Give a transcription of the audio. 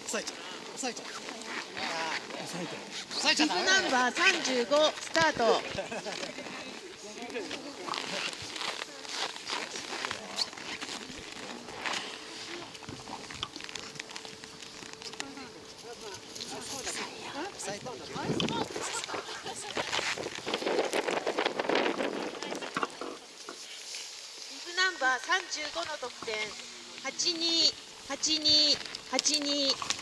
抑えちゃう。抑えちゃう。抑えて。 ビブナンバー35スタート。ビブナンバー35の得点828282。